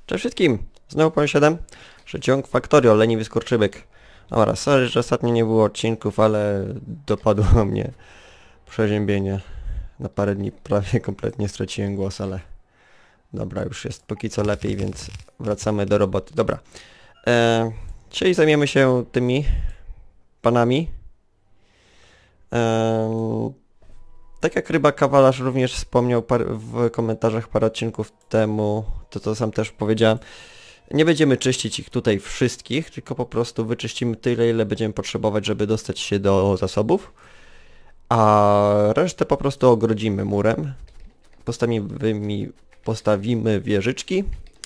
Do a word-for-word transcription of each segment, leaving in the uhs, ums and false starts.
Cześć wszystkim! Znowu powiem siedem, że ciąg Factorio, leniwy skurczybyk. Dobra, sorry, że ostatnio nie było odcinków, ale dopadło mnie przeziębienie. Na parę dni prawie kompletnie straciłem głos, ale dobra, już jest póki co lepiej, więc wracamy do roboty. Dobra, e, dzisiaj zajmiemy się tymi panami. E, tak jak Ryba Kawalarz również wspomniał par w komentarzach parę odcinków temu, to to sam też powiedziałem, nie będziemy czyścić ich tutaj wszystkich, tylko po prostu wyczyścimy tyle, ile będziemy potrzebować, żeby dostać się do zasobów, a resztę po prostu ogrodzimy murem, postawimy, postawimy wieżyczki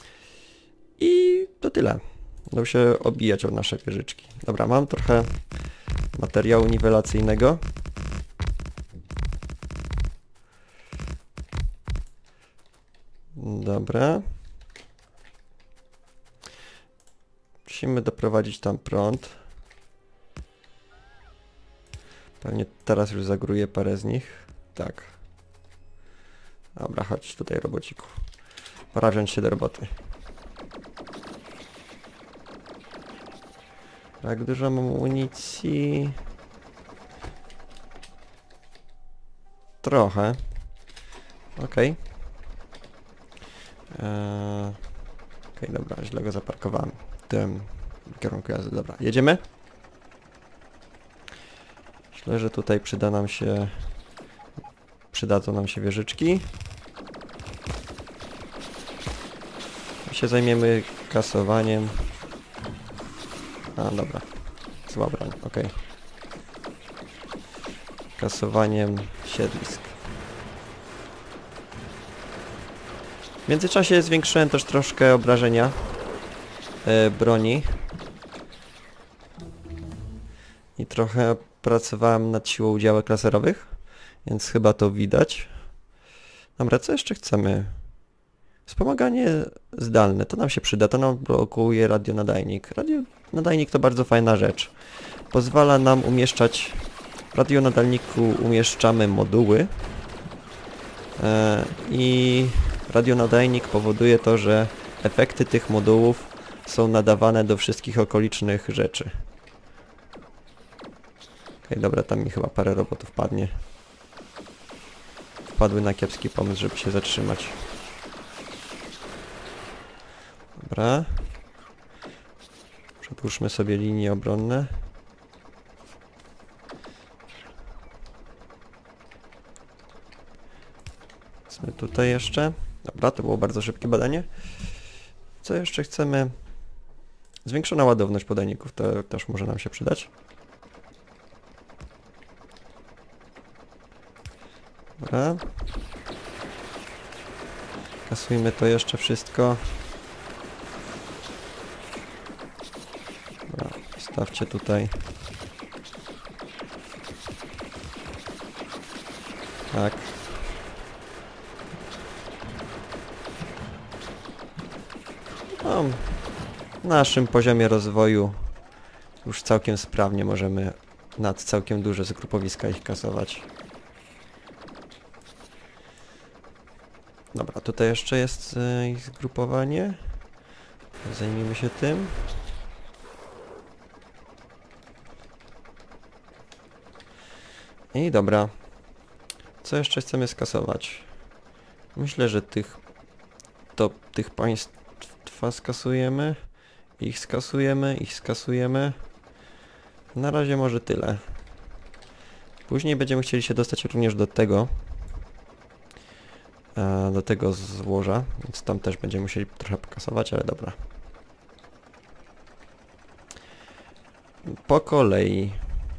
i to tyle. Będą się obijać o nasze wieżyczki. Dobra, mam trochę materiału niwelacyjnego. Dobra. Musimy doprowadzić tam prąd. Pewnie teraz już zagruję parę z nich. Tak. Dobra, chodź tutaj, robociku. Pora wziąć się do roboty. Jak dużo mam amunicji? Trochę. Okej. Eee, Okej, dobra, źle go zaparkowałem. W tym kierunku jazdy. Dobra, jedziemy? Myślę, że tutaj przyda nam się... Przydadzą nam się wieżyczki. I się zajmiemy kasowaniem. A, dobra. Zła broń, okej. Kasowaniem siedlisk. W międzyczasie zwiększyłem też troszkę obrażenia e, broni. I trochę pracowałem nad siłą działek laserowych, więc chyba to widać. Dobra, co jeszcze chcemy? Wspomaganie zdalne, to nam się przyda, to nam blokuje radionadajnik. Radionadajnik to bardzo fajna rzecz. Pozwala nam umieszczać... W radionadajniku umieszczamy moduły. E, I radionadajnik powoduje to, że efekty tych modułów są nadawane do wszystkich okolicznych rzeczy. Okej, dobra, tam mi chyba parę robotów padnie. Wpadły na kiepski pomysł, żeby się zatrzymać. Dobra. Przedłużmy sobie linie obronne. Chcemy tutaj jeszcze. Dobra, to było bardzo szybkie badanie. Co jeszcze chcemy? Zwiększona ładowność podajników, to też może nam się przydać. Dobra. Kasujmy to jeszcze wszystko. Dobra, stawcie tutaj. Tak. No, w naszym poziomie rozwoju już całkiem sprawnie możemy nad całkiem duże zgrupowiska ich kasować. Dobra, tutaj jeszcze jest y, ich zgrupowanie. Zajmijmy się tym. I dobra. Co jeszcze chcemy skasować? Myślę, że tych to tych państwa skasujemy. Ich skasujemy, ich skasujemy. Na razie może tyle. Później będziemy chcieli się dostać również do tego. Do tego złoża, więc tam też będziemy musieli trochę pokasować, ale dobra. Po kolei.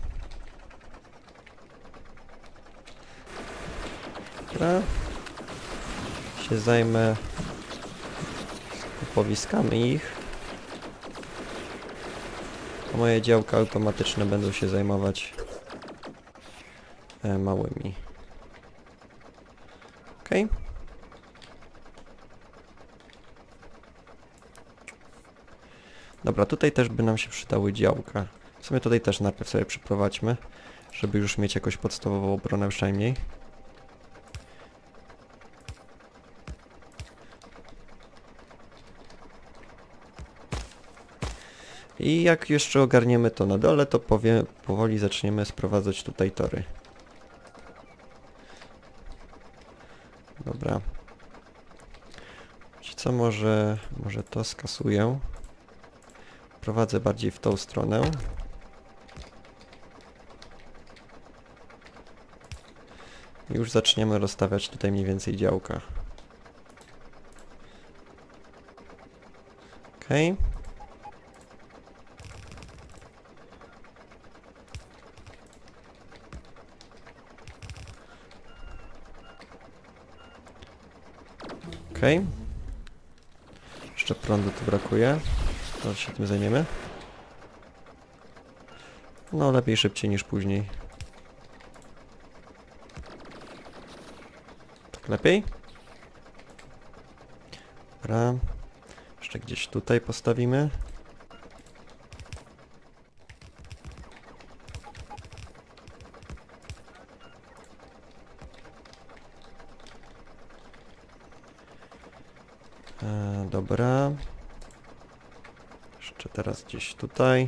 Dobra. Się zajmę skupowiskami ich. A moje działka automatyczne będą się zajmować e, małymi. Okej. Okay. Dobra, tutaj też by nam się przydały działka. W sumie tutaj też najpierw sobie przeprowadźmy, żeby już mieć jakąś podstawową obronę przynajmniej. I jak jeszcze ogarniemy to na dole, to powie, powoli zaczniemy sprowadzać tutaj tory. Dobra. Wiecie co, może, może to skasuję. Prowadzę bardziej w tą stronę. I już zaczniemy rozstawiać tutaj mniej więcej działka. Okej. Okay. Okej. Okay. Jeszcze prądu tu brakuje. To się tym zajmiemy. No lepiej szybciej niż później. Tak lepiej? Dobra. Jeszcze gdzieś tutaj postawimy. E, dobra. Jeszcze teraz gdzieś tutaj.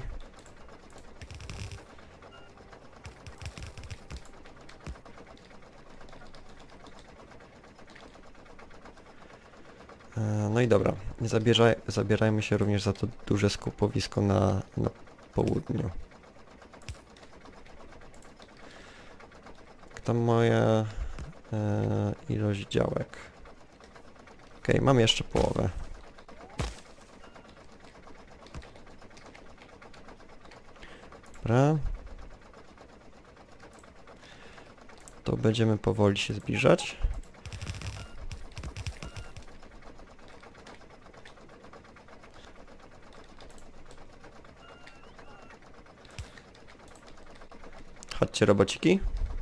No i dobra, nie zabieraj, zabierajmy się również za to duże skupowisko na, na południu. Tam moja e, ilość działek. Okej, mam jeszcze połowę. Dobra. To będziemy powoli się zbliżać. Chodźcie, robociki.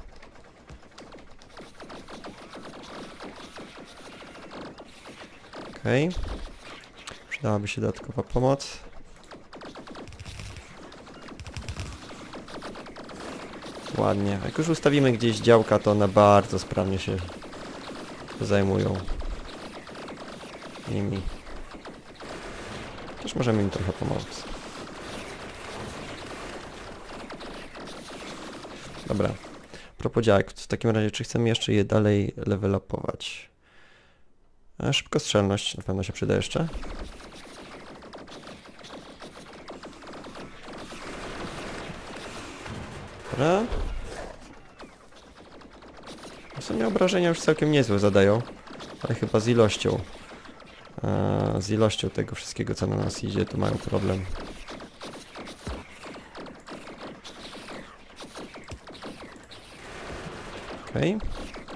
Okej. Okay. Przydałaby się dodatkowa pomoc. Ładnie. Jak już ustawimy gdzieś działka, to one bardzo sprawnie się zajmują nimi. Też możemy im trochę pomóc. Dobra. A propos działek, w takim razie czy chcemy jeszcze je dalej level upować? A szybkostrzelność na pewno się przyda jeszcze. Dobra. W sumie obrażenia już całkiem niezłe zadają, ale chyba z ilością. A, z ilością tego wszystkiego, co na nas idzie, to mają problem. Okej. Okay.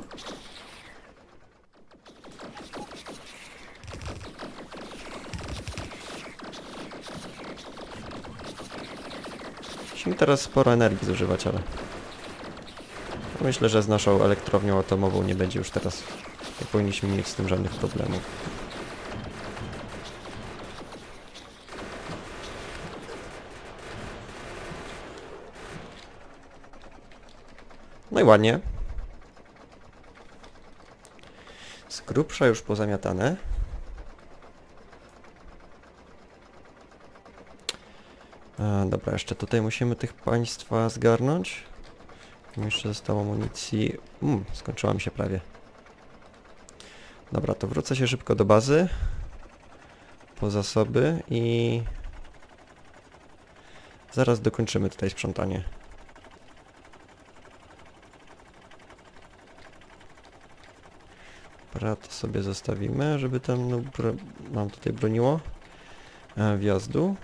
Musimy teraz sporo energii zużywać, ale myślę, że z naszą elektrownią atomową nie będzie już teraz, nie powinniśmy mieć z tym żadnych problemów. No i ładnie. Z grubsza już pozamiatane. A, dobra, jeszcze tutaj musimy tych państwa zgarnąć. Jeszcze zostało amunicji. Mm, skończyła mi się prawie. Dobra, to wrócę się szybko do bazy. Po zasoby i... zaraz dokończymy tutaj sprzątanie. Dobra, to sobie zostawimy, żeby tam no, nam tutaj broniło e, wjazdu.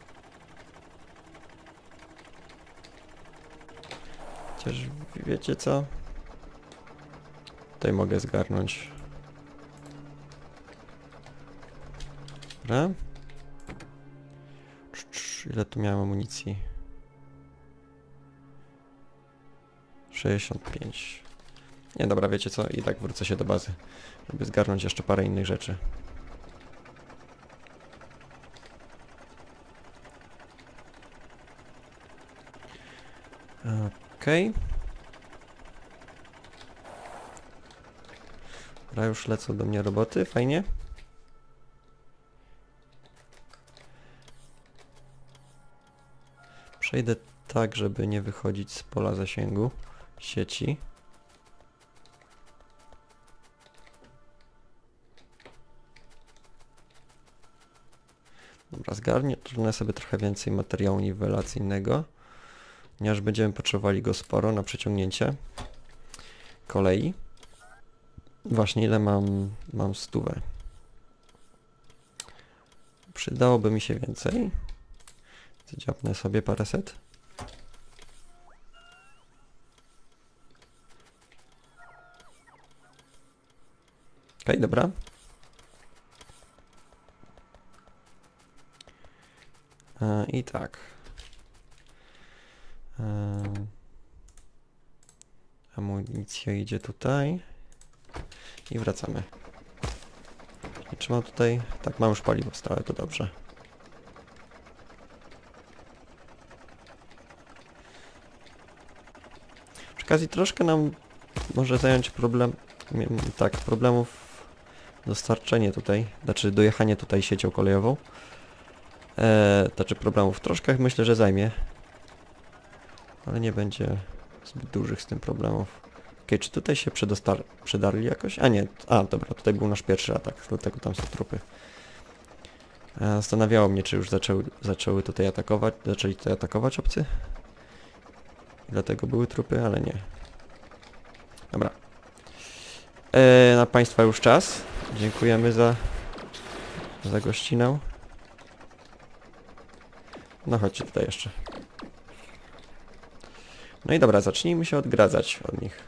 Chociaż wiecie co? Tutaj mogę zgarnąć. Dobra. Ile tu miałem amunicji? sześćdziesiąt pięć. Nie, dobra, wiecie co? I tak wrócę się do bazy, żeby zgarnąć jeszcze parę innych rzeczy. Okej. Okay. Dobra, już lecą do mnie roboty, fajnie. Przejdę tak, żeby nie wychodzić z pola zasięgu sieci. Dobra, zgarnę sobie trochę więcej materiału niwelacyjnego, ponieważ będziemy potrzebowali go sporo na przeciągnięcie kolei. Właśnie ile mam, mam stówę. Przydałoby mi się więcej. Dziapnę sobie paręset. Okej, okay, dobra. E, I tak. E, amunicja idzie tutaj. I wracamy. I czy mam tutaj... Tak, mam już paliwo stałe, to dobrze. Przy okazji troszkę nam może zająć problem... Tak, problemów dostarczenie tutaj, znaczy dojechanie tutaj siecią kolejową. Eee, znaczy problemów troszkę myślę, że zajmie. Ale nie będzie zbyt dużych z tym problemów. Okej, czy tutaj się przedostar... przedarli jakoś? A nie, a dobra, tutaj był nasz pierwszy atak, dlatego tam są trupy. Eee, zastanawiało mnie, czy już zaczęły, zaczęły tutaj atakować, zaczęli tutaj atakować obcy. I dlatego były trupy, ale nie. Dobra. Eee, na Państwa już czas. Dziękujemy za, za gościnę. No chodźcie tutaj jeszcze. No i dobra, zacznijmy się odgradzać od nich.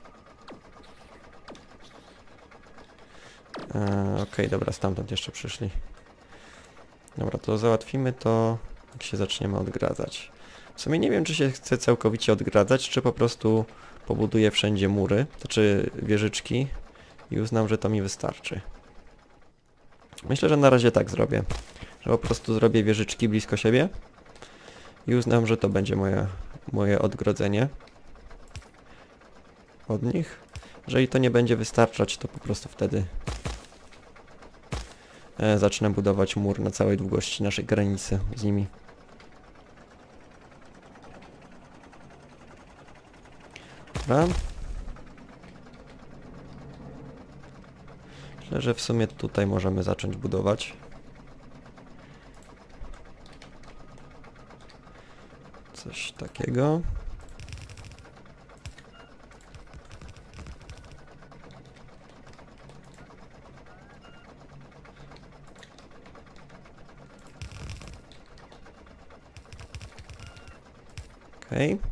Eee, Okej, okay, dobra, stamtąd jeszcze przyszli. Dobra, to załatwimy to, jak się zaczniemy odgradzać. W sumie nie wiem, czy się chce całkowicie odgradzać, czy po prostu pobuduję wszędzie mury, to czy wieżyczki i uznam, że to mi wystarczy. Myślę, że na razie tak zrobię, że po prostu zrobię wieżyczki blisko siebie i uznam, że to będzie moje, moje odgrodzenie od nich. Jeżeli to nie będzie wystarczać, to po prostu wtedy e, zacznę budować mur na całej długości naszej granicy z nimi. Dobra. Myślę, że w sumie tutaj możemy zacząć budować. Coś takiego. Okej. Okay.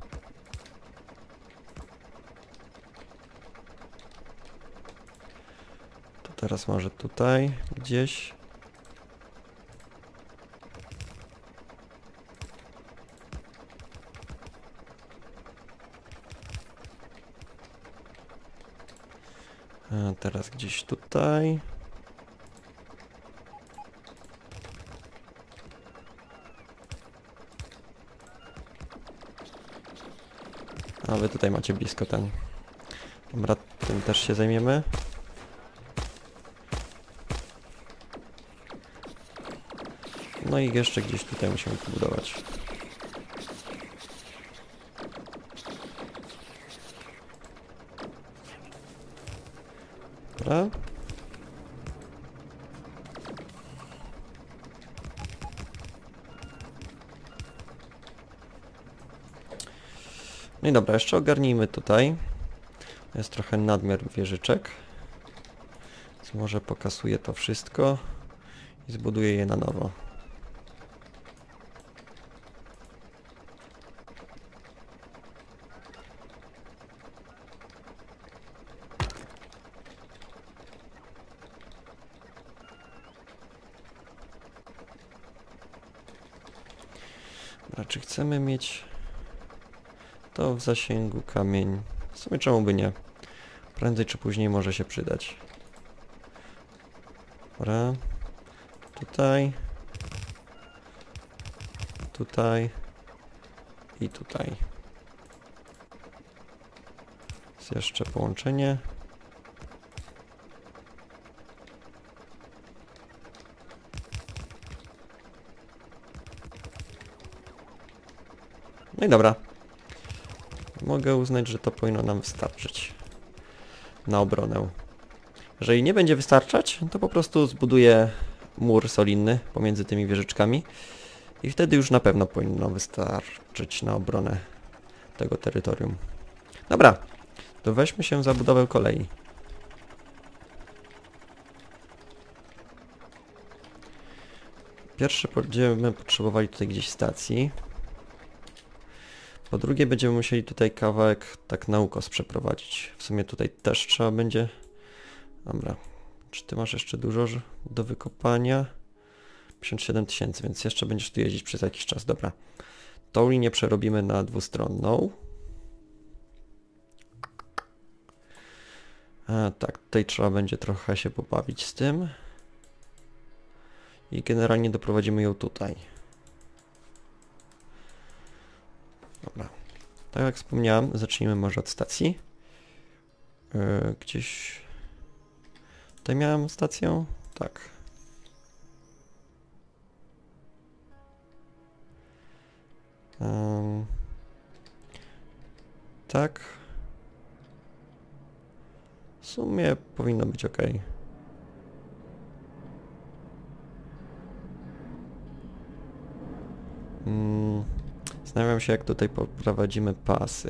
To teraz może tutaj gdzieś. A teraz gdzieś tutaj. A wy tutaj macie blisko ten. Dobra, tym też się zajmiemy. No i jeszcze gdzieś tutaj musimy pobudować. Dobra. No i dobra, jeszcze ogarnijmy tutaj. Jest trochę nadmiar wieżyczek. Więc może pokasuję to wszystko i zbuduję je na nowo. Dobra, czy chcemy mieć to w zasięgu kamień? W sumie czemu by nie? Prędzej czy później może się przydać. Dobra. Tutaj. Tutaj. I tutaj. Jest jeszcze połączenie. No i dobra. Mogę uznać, że to powinno nam wystarczyć na obronę. Jeżeli nie będzie wystarczać, to po prostu zbuduję mur solidny pomiędzy tymi wieżyczkami i wtedy już na pewno powinno wystarczyć na obronę tego terytorium. Dobra, to weźmy się za budowę kolei. Pierwsze będziemy potrzebowali tutaj gdzieś stacji. Po drugie będziemy musieli tutaj kawałek tak na ukos przeprowadzić. W sumie tutaj też trzeba będzie... Dobra. Czy ty masz jeszcze dużo do wykopania? pięćdziesiąt siedem tysięcy, więc jeszcze będziesz tu jeździć przez jakiś czas. Dobra. Tą linię przerobimy na dwustronną. A, tak, tutaj trzeba będzie trochę się pobawić z tym. I generalnie doprowadzimy ją tutaj. Dobra. Tak jak wspomniałem, zacznijmy może od stacji. Yy, gdzieś... Tutaj miałem stację? Tak. Um, tak. W sumie powinno być ok. Hmm. Zastanawiam się, jak tutaj poprowadzimy pasy.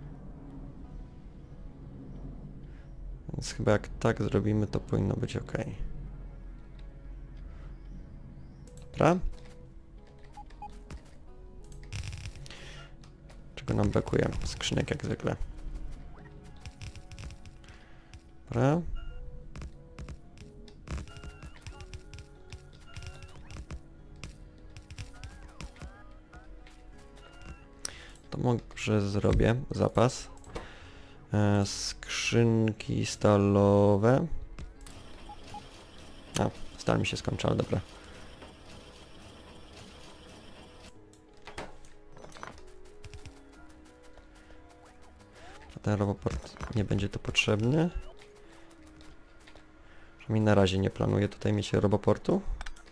Więc chyba jak tak zrobimy, to powinno być ok. Dobra. Czego nam brakuje? Skrzynek jak zwykle. Dobra. To może zrobię zapas. E, skrzynki stalowe. A, stal mi się skończył, ale dobra. Ten roboport nie będzie to potrzebny. Przynajmniej na razie nie planuję tutaj mieć roboportu.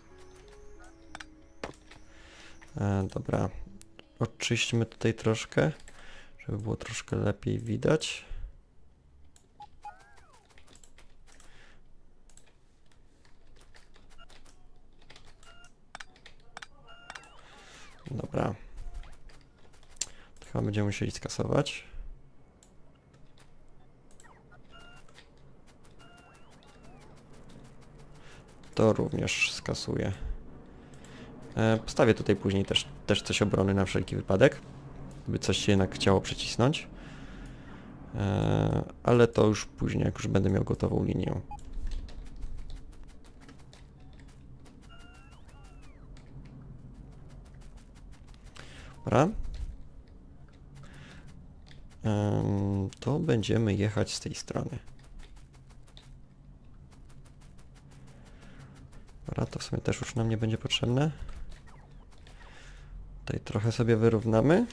E, dobra. Oczyśćmy tutaj troszkę, żeby było troszkę lepiej widać. Dobra. To chyba będziemy musieli skasować. To również skasuję. E, postawię tutaj później też, też coś obrony na wszelki wypadek, gdyby coś się jednak chciało przycisnąć. E, ale to już później, jak już będę miał gotową linię. Dobra. E, to będziemy jechać z tej strony. Dobra, to w sumie też już nam nie będzie potrzebne. Tutaj trochę sobie wyrównamy.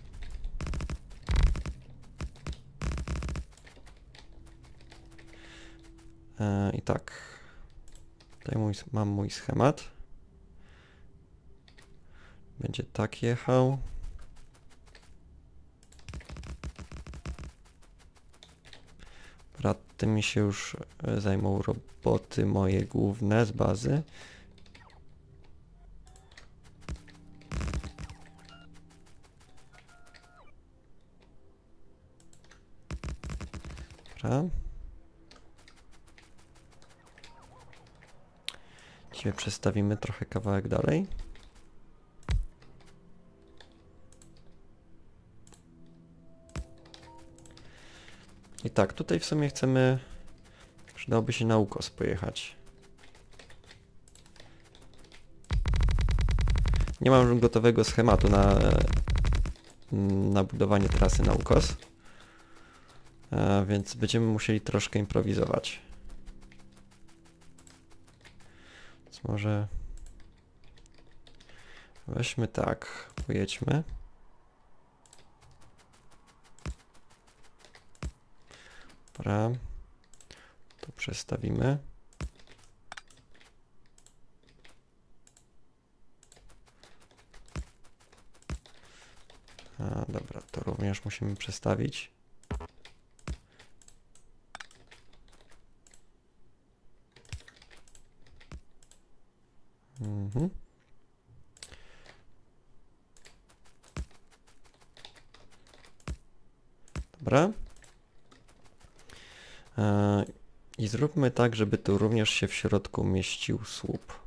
E, I tak. Tutaj mój, mam mój schemat. Będzie tak jechał. Dobra, tym się już zajmą roboty moje główne z bazy. Dobra. Dzisiaj przestawimy trochę kawałek dalej. I tak, tutaj w sumie chcemy... Przydałoby się na ukos pojechać. Nie mam gotowego schematu na, na budowanie trasy na ukos. A więc będziemy musieli troszkę improwizować. Więc może... Weźmy tak, pojedźmy. Dobra. To przestawimy. A, dobra, to również musimy przestawić. Mhm. Dobra. E, I zróbmy tak, żeby tu również się w środku mieścił słup.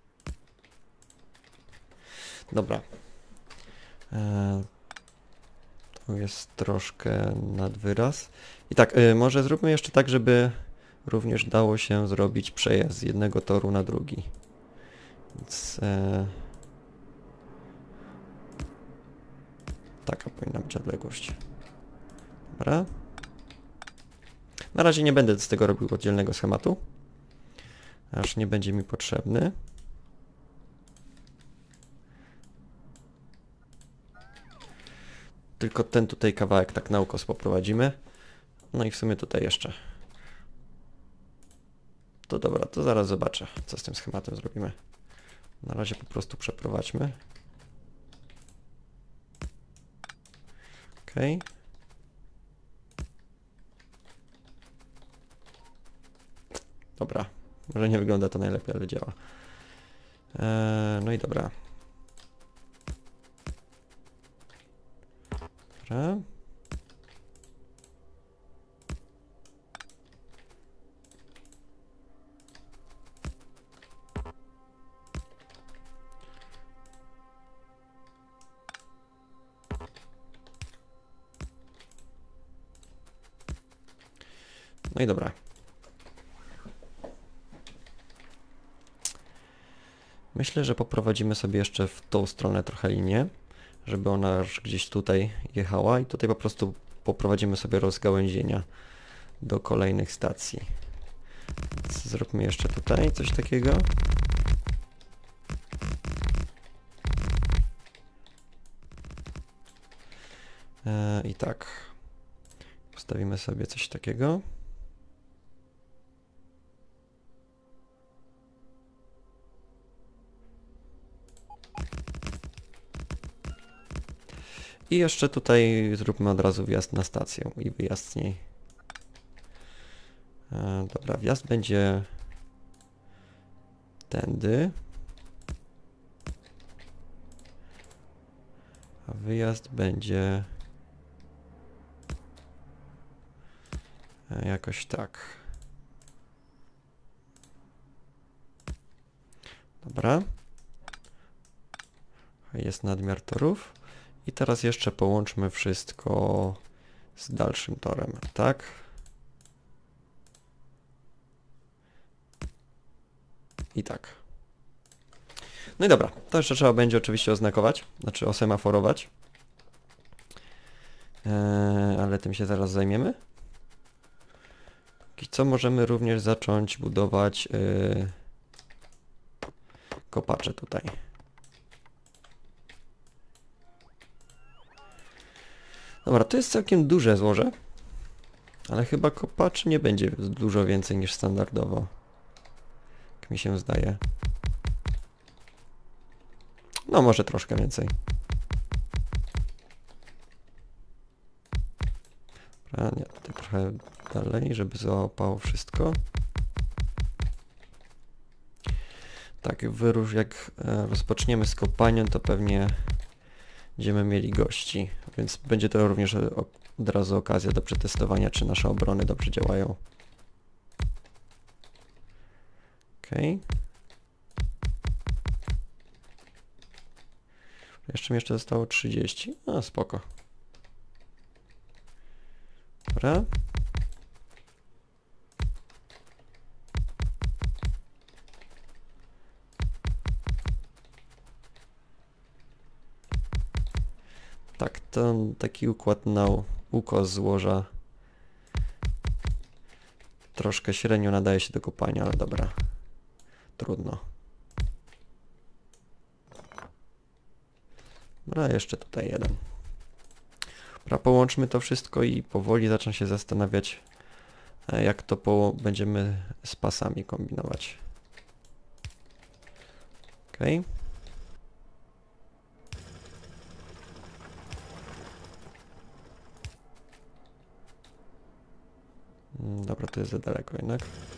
Dobra. E, tu jest troszkę nad wyraz. I tak, e, może zróbmy jeszcze tak, żeby również dało się zrobić przejazd z jednego toru na drugi. Więc e, taka powinna być odległość. Dobra. Na razie nie będę z tego robił oddzielnego schematu, aż nie będzie mi potrzebny. Tylko ten tutaj kawałek tak na ukos poprowadzimy. No i w sumie tutaj jeszcze. To dobra, to zaraz zobaczę, co z tym schematem zrobimy. Na razie po prostu przeprowadźmy. Ok. Dobra, może nie wygląda to najlepiej, ale działa. Eee, no i dobra. Dobra. No i dobra. Myślę, że poprowadzimy sobie jeszcze w tą stronę trochę linię, żeby ona aż gdzieś tutaj jechała i tutaj po prostu poprowadzimy sobie rozgałęzienia do kolejnych stacji. Więc zróbmy jeszcze tutaj coś takiego. Eee, I tak. Postawimy sobie coś takiego. I jeszcze tutaj zróbmy od razu wjazd na stację i wyjazd z niej. E, dobra, wjazd będzie tędy. A wyjazd będzie e, jakoś tak. Dobra. Jest nadmiar torów. I teraz jeszcze połączmy wszystko z dalszym torem, tak? I tak. No i dobra, to jeszcze trzeba będzie oczywiście oznakować, znaczy osemaforować. Eee, ale tym się zaraz zajmiemy. I co możemy również zacząć budować yy, kopacze tutaj. Dobra, to jest całkiem duże złoże, ale chyba kopaczy nie będzie dużo więcej niż standardowo, jak mi się zdaje. No może troszkę więcej. Dobra, nie, tutaj trochę dalej, żeby załapało wszystko. Tak, wyróż, jak rozpoczniemy z kopaniem, to pewnie będziemy mieli gości, więc będzie to również od razu okazja do przetestowania, czy nasze obrony dobrze działają. Okej. Jeszcze mi jeszcze zostało trzydzieści. No spoko. Dobra. Tak, ten taki układ na ukos złoża troszkę średnio nadaje się do kopania, ale dobra. Trudno. Dobra, jeszcze tutaj jeden. Dobra, połączmy to wszystko i powoli zacznę się zastanawiać, jak to po będziemy z pasami kombinować. Ok. to jest za daleko jednak.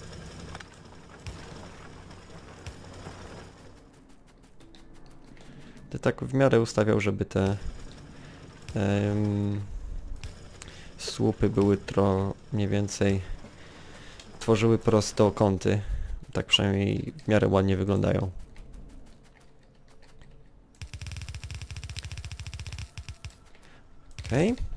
Ty tak w miarę ustawiał, żeby te um, słupy były tro mniej więcej tworzyły prostokąty. Tak przynajmniej w miarę ładnie wyglądają. Okej. Okay.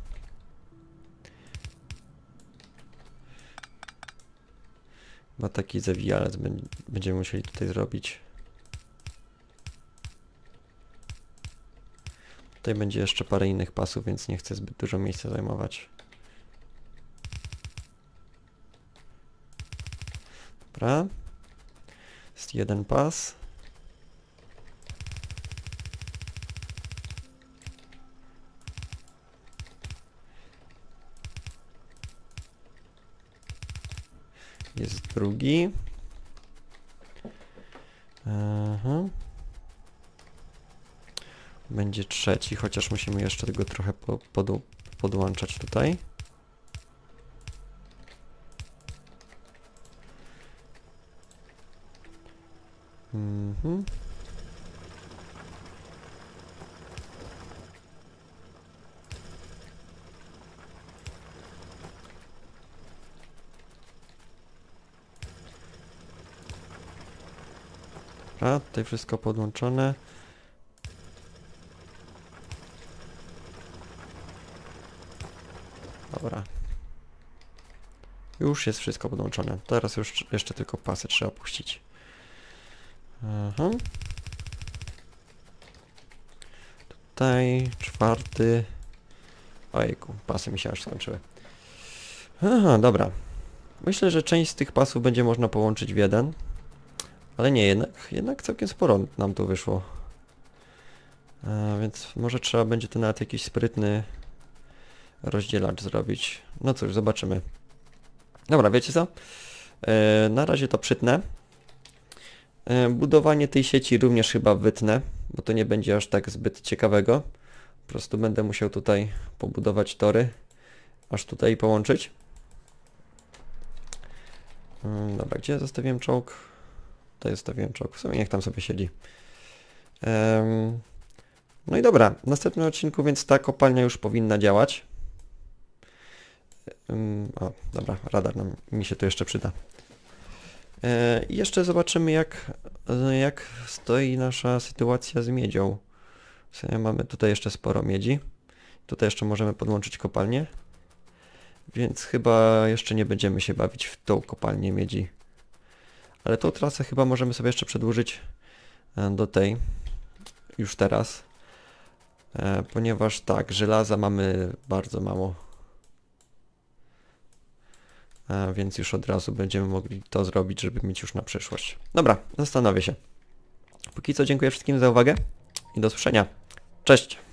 Chyba taki zawijalec będziemy musieli tutaj zrobić. Tutaj będzie jeszcze parę innych pasów, więc nie chcę zbyt dużo miejsca zajmować. Dobra. Jest jeden pas. Jest drugi. Aha. Będzie trzeci, chociaż musimy jeszcze tego trochę po, podu, podłączać tutaj. Mhm. A, tutaj wszystko podłączone. Dobra. Już jest wszystko podłączone. Teraz już jeszcze tylko pasy trzeba puścić. Aha. Tutaj czwarty. Ojejku, pasy mi się aż skończyły. Aha, dobra. Myślę, że część z tych pasów będzie można połączyć w jeden. Ale nie, jednak, jednak całkiem sporo nam tu wyszło. A, więc może trzeba będzie to nawet jakiś sprytny rozdzielacz zrobić. No cóż, zobaczymy. Dobra, wiecie co? E, na razie to przytnę. E, budowanie tej sieci również chyba wytnę, bo to nie będzie aż tak zbyt ciekawego. Po prostu będę musiał tutaj pobudować tory, aż tutaj połączyć. E, dobra, gdzie zostawiłem czołg? Tutaj zostawiłem czołg, w sumie niech tam sobie siedzi. E, no i dobra, w następnym odcinku więc ta kopalnia już powinna działać. O, dobra, radar nam, mi się tu jeszcze przyda. E, I jeszcze zobaczymy, jak, jak stoi nasza sytuacja z miedzią. W sumie mamy tutaj jeszcze sporo miedzi. Tutaj jeszcze możemy podłączyć kopalnię. Więc chyba jeszcze nie będziemy się bawić w tą kopalnię miedzi. Ale tą trasę chyba możemy sobie jeszcze przedłużyć do tej. Już teraz. E, ponieważ tak, żelaza mamy bardzo mało. A więc już od razu będziemy mogli to zrobić, żeby mieć już na przyszłość. Dobra, zastanowię się. Póki co dziękuję wszystkim za uwagę i do usłyszenia. Cześć!